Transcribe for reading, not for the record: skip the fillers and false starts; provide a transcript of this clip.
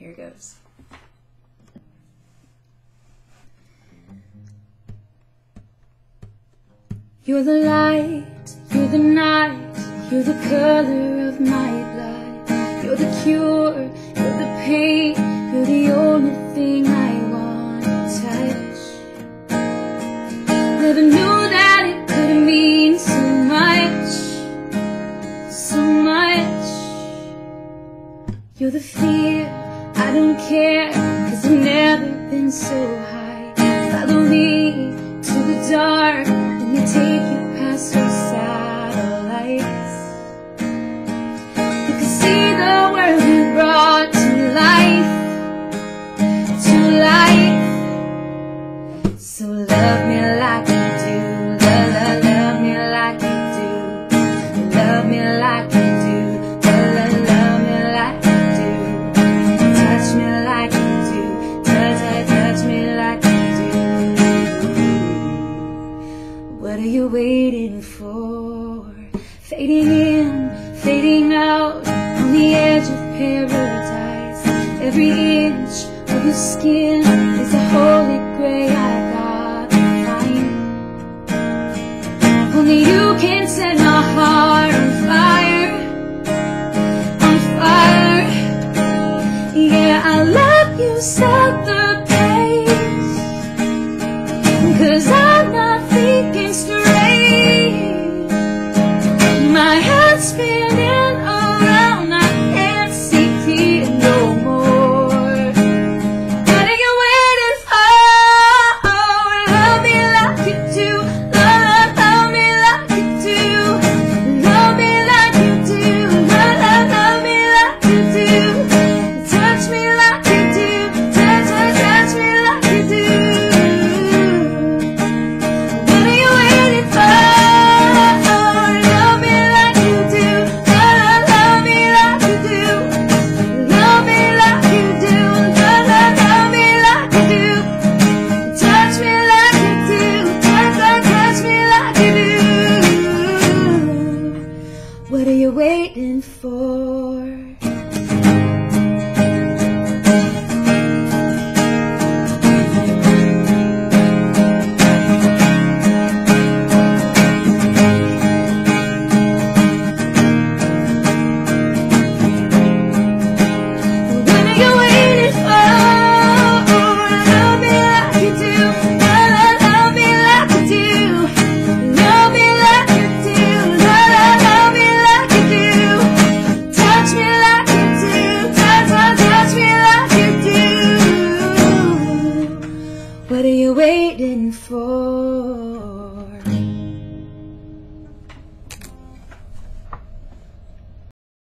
Here goes. You're the light, you're the night, you're the color of my blood. You're the cure, you're the pain, you're the only thing I want to touch. Never knew that it could mean so much, so much. You're the fear, I don't care, 'cause I've never been so high. Follow me to the dark, let me take you past your satellites. You can see the world you brought to life, to life. So love me like you do, love me like you do, love me like you do, love me like you do, touch me like you do, touch me like you do. What are you waiting for? Fading in, fading out, on the edge of paradise. Every inch of your skin is a holy grail I gotta find. Only you can set my heart on fire, on fire. Yeah, I love you, set the pace, 'cause I'm not thinking straight. My head's spinning around, I can't see clear no more. What are you waiting for? Love me like you do, love me like you do, love me like you do, love me like you do, touch me like you do, touch me like you do. What are you waiting for? Love me like you do, love me like you do, love me like you do, love me like you do, touch me like you do, touch me like you do. What are you waiting for? What are you waiting for? Love me like you do, love me like you do, love me like you do, love me like you do, touch me like you do, touch me like you do. What are you waiting for?